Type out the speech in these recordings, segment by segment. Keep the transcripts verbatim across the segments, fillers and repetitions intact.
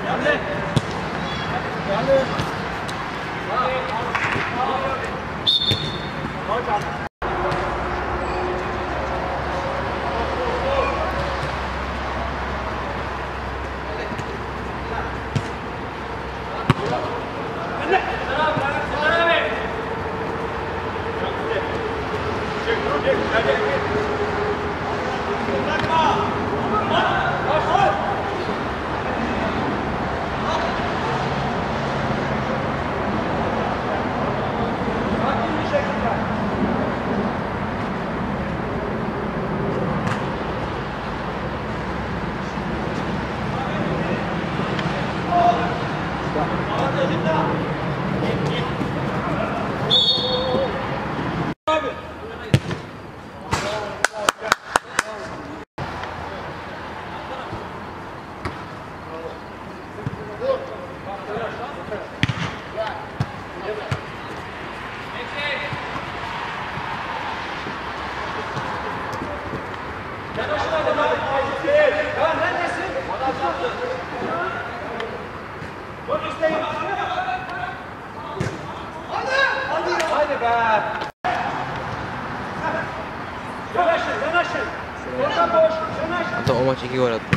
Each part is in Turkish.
Hatta o maç iki gol attı.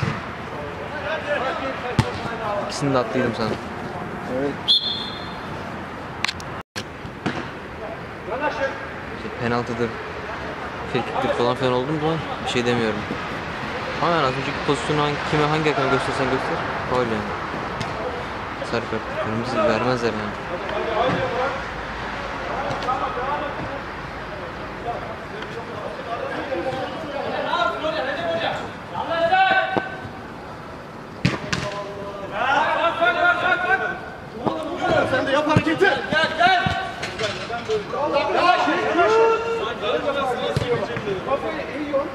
İkisini de attıydım sana. Evet. İşte penaltıdır, frikiktir falan filan oldu mu bir şey demiyorum. Ama yani az önceki pozisyonu hangi, kime hangi hakeme göstersen göster, faul yani. Sarı kart, kırmızı vermezler yani. Sen de yap hareketi. Gel gel. Yavaş yavaş. Kafayı iyi yor.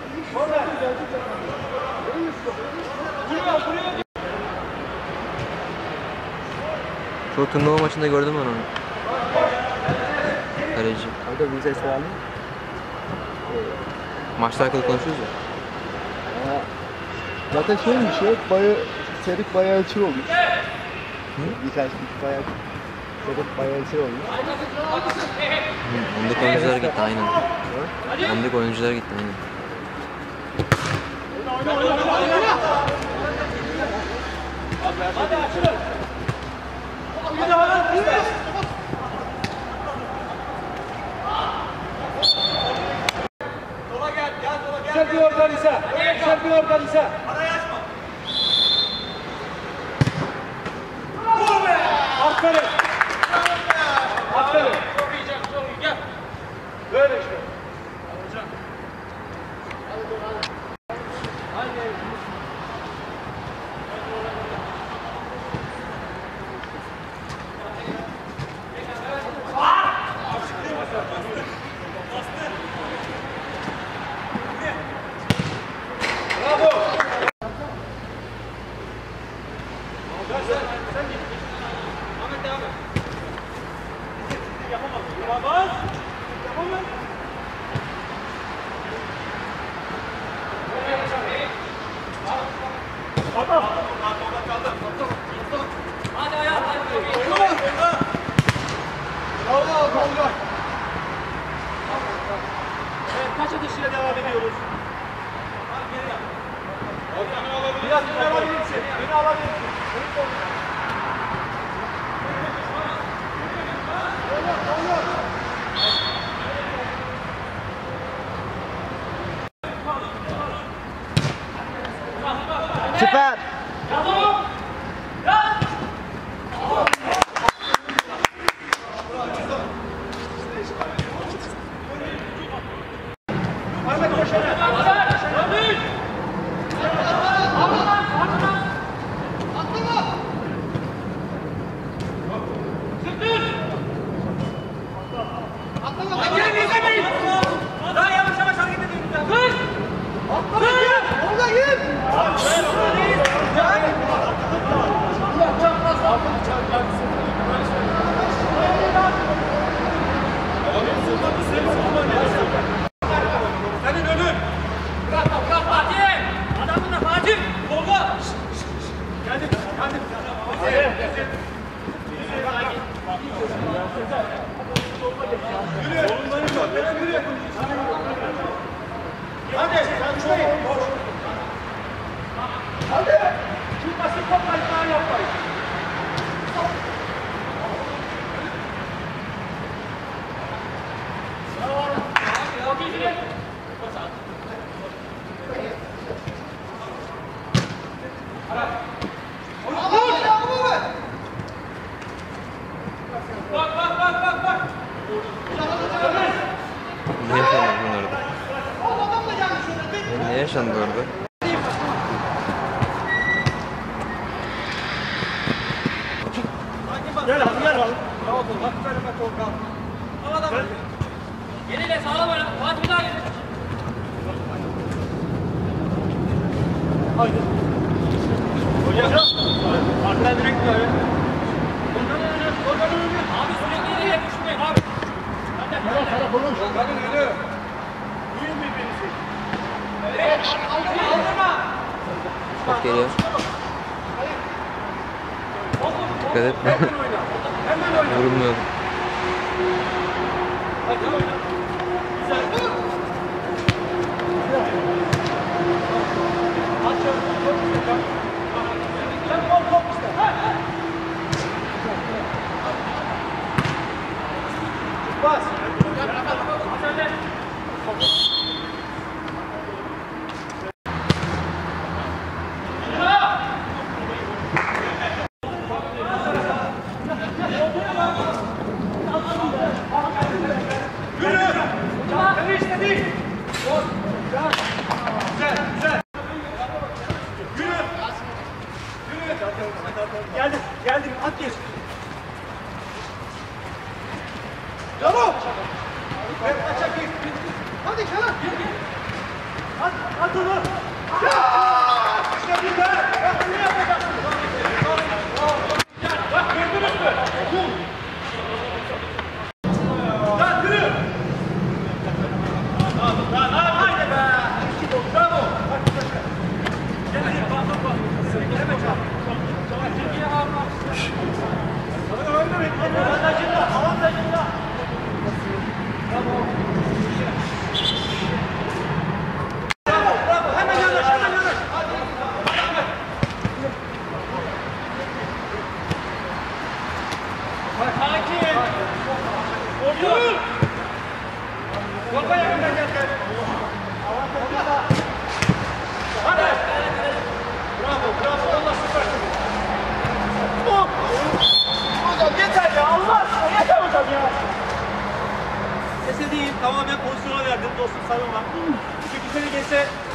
Şu turnuva maçında gördüm ben onu. Kaleci. Kanka bir ses var mı? Maçla alakalı konuşuyoruz ya. Aa, zaten şey bir şey, bayağı Serik bayağı elçi olmuş. Hı? Birkaç bir bayağı Serik bayağı elçi olmuş. Hı, ondaki oyuncular gitti aynen. Ondaki oyuncular gitti aynen. Güzel bir organize. Güzel bir organize. Aferin. Aferin. Böyle işte. Kaç atışıyla devam ediyoruz? Biraz beni alabilirsin. Beni alabilirsin. Süper. Orada gir! Gel abi gel abi. Tamam oğlum. Bak böyle bak oğlum. Tamam adam. Geliyle sağlam oyna. Fatih bir daha gelir. Haydi. Hocam. Arkadan direkt böyle. Oradan önü. Oradan önü. Abi sürekli ileriye düşmeyin abi. Kara kara konuş. Oradan önü. Yiyin birbirinizi. Evet. Aldırma aldırma. Top geliyor. Dikkat et. Hemen oyna. Vurulmuyor. Hadi oyna. Güzel. Vur. Aç şöyle. Çok güzel. Sen top top işte. Ha ha. Bas. Geldim, geldim. At geç. Bravo. Evet, açak geç. Hadi Kenan. At, at onu. Ya! İşte bir daha. Bak bunu yapacaksın. Bak gördünüz mü? Bum. Lan yürü. Lan haydi be. Bravo. Bak şöyle. Gel gel bak bak bak. Hemen çal. Türkiye alma. Sana oynamayın. Avantajında, avantajında. Bravo. Bravo, bravo. Hemen yanaş, hemen yanaş. Sakin. Ordu. Korkma yakından gel gel. Avantajında. Hadi. Bravo, bravo. Allah süpersin. Hop. Hocam yeter ya. Allah aşkına yeter hocam ya. Neyse değil. Tamamen pozisyona verdim dostum, savunma. Çünkü seni geçse